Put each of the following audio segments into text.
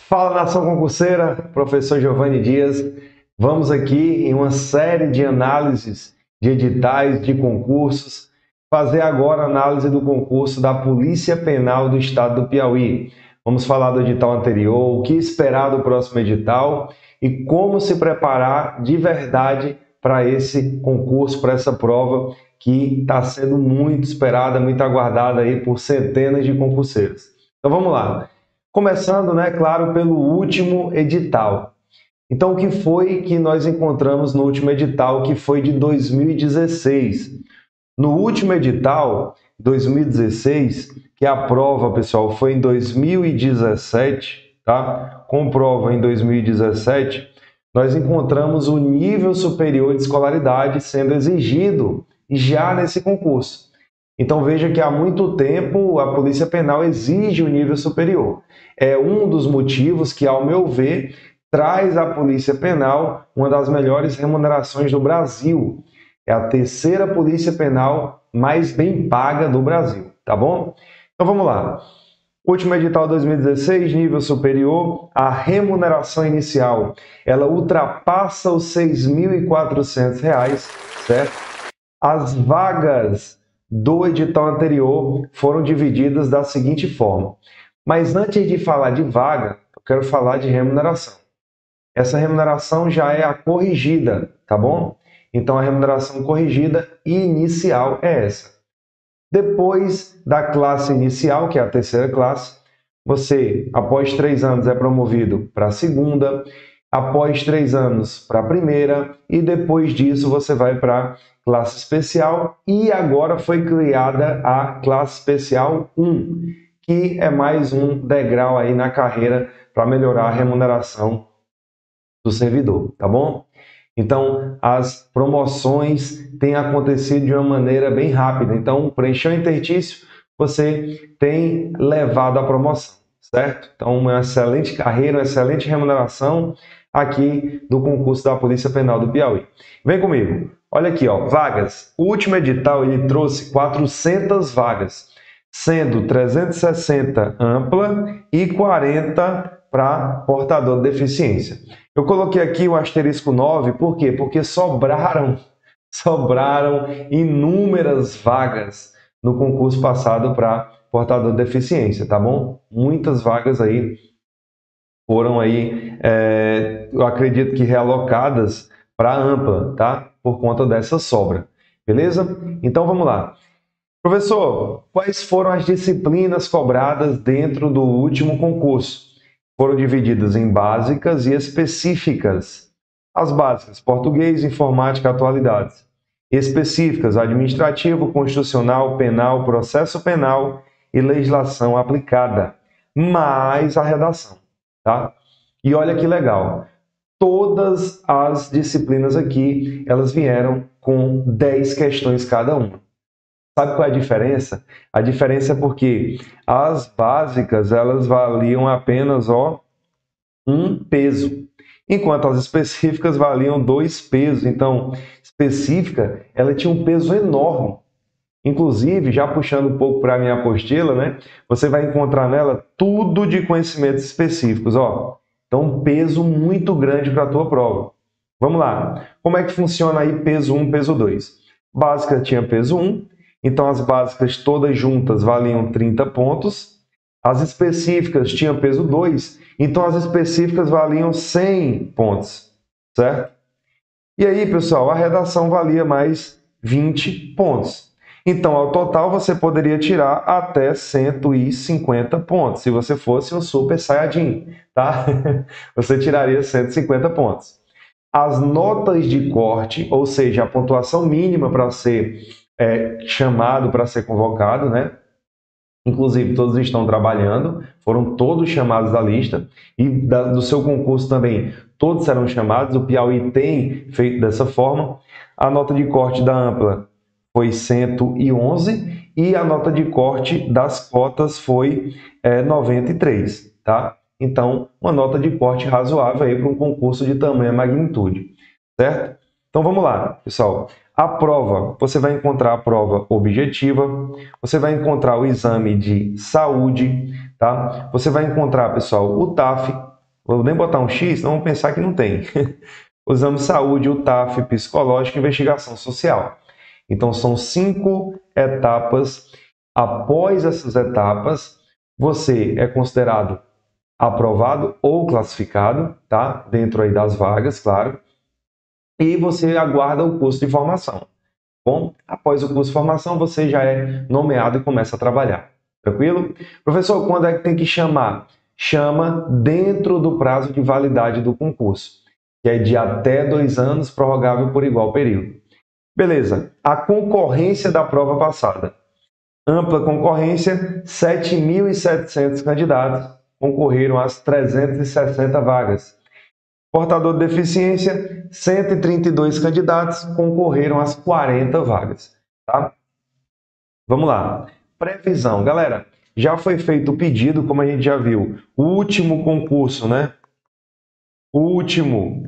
Fala, nação concurseira, professor Giovanni Dias. Vamos aqui em uma série de análises de editais, de concursos, fazer agora a análise do concurso da Polícia Penal do Estado do Piauí. Vamos falar do edital anterior, o que esperar do próximo edital e como se preparar de verdade para esse concurso, para essa prova que está sendo muito esperada, muito aguardada aí por centenas de concurseiros. Então vamos lá. Começando, claro, pelo último edital. Então, o que foi que nós encontramos no último edital, que foi de 2016? No último edital, 2016, que a prova, pessoal, foi em 2017, tá? Com prova em 2017, nós encontramos o nível superior de escolaridade sendo exigido já nesse concurso. Então veja que há muito tempo a Polícia Penal exige o nível superior. É um dos motivos que, ao meu ver, traz à Polícia Penal uma das melhores remunerações do Brasil. É a terceira Polícia Penal mais bem paga do Brasil, tá bom? Então vamos lá. Último edital 2016, nível superior, a remuneração inicial, ela ultrapassa os R$ 6.400, certo? As vagas do edital anterior foram divididas da seguinte forma. Mas antes de falar de vaga, eu quero falar de remuneração. Essa remuneração já é a corrigida, tá bom? Então a remuneração corrigida inicial é essa. Depois da classe inicial, que é a terceira classe, você, após 3 anos, é promovido para a segunda, após 3 anos para a primeira, e depois disso você vai para a classe especial, e agora foi criada a classe especial 1, que é mais um degrau aí na carreira para melhorar a remuneração do servidor, tá bom? Então, as promoções têm acontecido de uma maneira bem rápida. Então, preencheu o interstício, você tem levado a promoção, certo? Então, uma excelente carreira, uma excelente remuneração aqui do concurso da Polícia Penal do Piauí. Vem comigo. Olha aqui, ó, vagas. O último edital ele trouxe 400 vagas, sendo 360 ampla e 40 para portador de deficiência. Eu coloquei aqui o asterisco 9, por quê? Porque sobraram inúmeras vagas no concurso passado para portador de deficiência, tá bom? Muitas vagas aí foram aí, eu acredito que realocadas para ampla, tá? Por conta dessa sobra, beleza? Então vamos lá. Professor, quais foram as disciplinas cobradas dentro do último concurso? Foram divididas em básicas e específicas. As básicas, português, informática, atualidades. Específicas, administrativo, constitucional, penal, processo penal e legislação aplicada. Mais a redação, tá? E olha que legal. Todas as disciplinas aqui, elas vieram com 10 questões cada uma. Sabe qual é a diferença? A diferença é porque as básicas, elas valiam apenas um peso, enquanto as específicas valiam 2 pesos. Então, específica, ela tinha um peso enorme. Inclusive, já puxando um pouco para a minha apostila, você vai encontrar nela tudo de conhecimentos específicos. Então, um peso muito grande para a tua prova. Vamos lá. Como é que funciona aí peso 1, peso 2? Básica tinha peso 1. Então, as básicas todas juntas valiam 30 pontos. As específicas tinham peso 2. Então, as específicas valiam 100 pontos, certo? E aí, pessoal, a redação valia mais 20 pontos. Então, ao total, você poderia tirar até 150 pontos. Se você fosse um super saiyajin, tá? Você tiraria 150 pontos. As notas de corte, ou seja, a pontuação mínima para ser chamado, para ser convocado, Inclusive, todos estão trabalhando, foram todos chamados da lista, e do seu concurso também, todos serão chamados, o Piauí tem feito dessa forma. A nota de corte da ampla foi 111, e a nota de corte das cotas foi 93, tá? Então, uma nota de corte razoável aí para um concurso de tamanha magnitude, certo? Então, vamos lá, pessoal. A prova, você vai encontrar a prova objetiva, você vai encontrar o exame de saúde, tá? Você vai encontrar, pessoal, o TAF, Vou nem botar um X, não vamos pensar que não tem. O exame de saúde, o TAF, psicológico e investigação social. Então, são 5 etapas. Após essas etapas, você é considerado aprovado ou classificado, tá? Dentro aí das vagas, claro. E você aguarda o curso de formação. Bom, após o curso de formação, você já é nomeado e começa a trabalhar. Tranquilo? Professor, quando é que tem que chamar? Chama dentro do prazo de validade do concurso, que é de até 2 anos, prorrogável por igual período. Beleza. A concorrência da prova passada. Ampla concorrência, 7.700 candidatos concorreram às 360 vagas. Portador de deficiência, 132 candidatos concorreram às 40 vagas. Tá? Vamos lá. Previsão. Galera, já foi feito o pedido, como a gente já viu. O último concurso, né? O último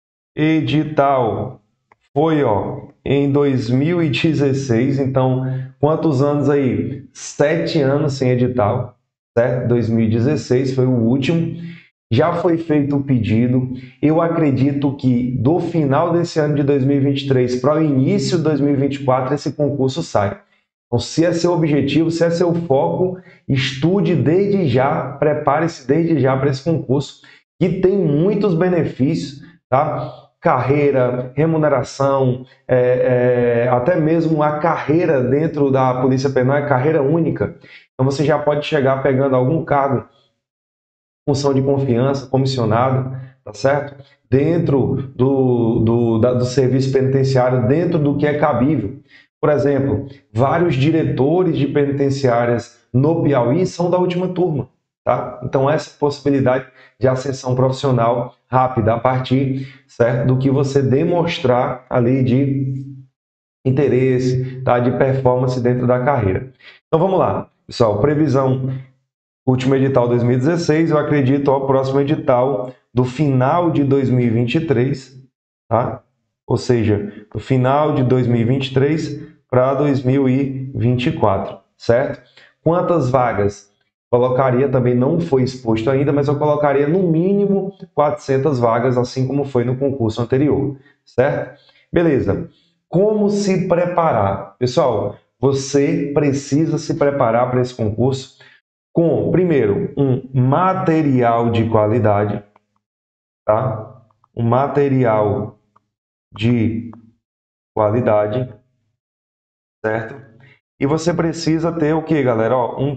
edital foi, em 2016. Então, quantos anos aí? 7 anos sem edital, certo? 2016 foi o último. Já foi feito o pedido. Eu acredito que do final desse ano de 2023 para o início de 2024 esse concurso sai. Então, se é seu objetivo, se é seu foco, estude desde já, prepare-se desde já para esse concurso, que tem muitos benefícios, tá? Carreira, remuneração, até mesmo a carreira dentro da Polícia Penal é carreira única. Então, você já pode chegar pegando algum cargo, função de confiança, comissionado, tá certo? Dentro do serviço penitenciário, dentro do que é cabível. Por exemplo, vários diretores de penitenciárias no Piauí são da última turma, tá? Então, essa possibilidade de ascensão profissional rápida a partir, certo, do que você demonstrar ali de interesse, tá? De performance dentro da carreira. Então, vamos lá, pessoal. Previsão. Último edital 2016, eu acredito ao próximo edital do final de 2023, tá? Ou seja, do final de 2023 para 2024, certo? Quantas vagas? Colocaria, também não foi exposto ainda, mas eu colocaria no mínimo 400 vagas, assim como foi no concurso anterior, certo? Beleza. Como se preparar? Pessoal, você precisa se preparar para esse concurso com, primeiro, um material de qualidade, tá? Um material de qualidade, certo? E você precisa ter o que, galera? Um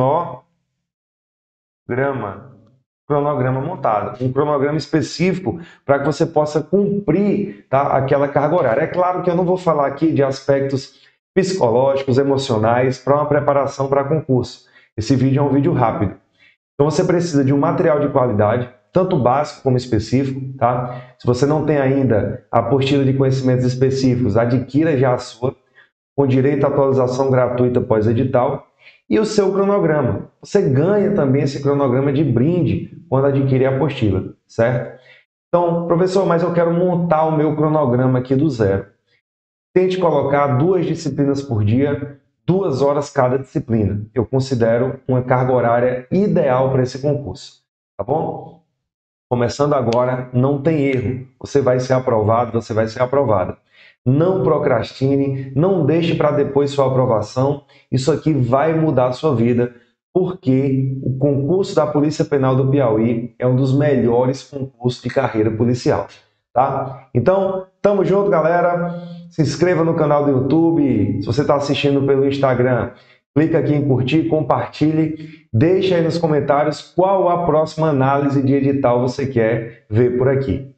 cronograma montado, um cronograma específico para que você possa cumprir, tá, aquela carga horária. É claro que eu não vou falar aqui de aspectos psicológicos, emocionais para uma preparação para concurso. Esse vídeo é um vídeo rápido. Então você precisa de um material de qualidade, tanto básico como específico, tá? Se você não tem ainda a apostila de conhecimentos específicos, adquira já a sua, com direito à atualização gratuita após edital, e o seu cronograma. Você ganha também esse cronograma de brinde quando adquirir a apostila, certo? Então, professor, mas eu quero montar o meu cronograma aqui do zero. Tente colocar 2 disciplinas por dia, 2 horas cada disciplina. Eu considero uma carga horária ideal para esse concurso, tá bom? Começando agora, não tem erro. Você vai ser aprovado, você vai ser aprovada. Não procrastine, não deixe para depois sua aprovação. Isso aqui vai mudar a sua vida, porque o concurso da Polícia Penal do Piauí é um dos melhores concursos de carreira policial, tá? Então, tamo junto, galera. Se inscreva no canal do YouTube. Se você está assistindo pelo Instagram, clica aqui em curtir, compartilhe. Deixa aí nos comentários qual a próxima análise de edital você quer ver por aqui.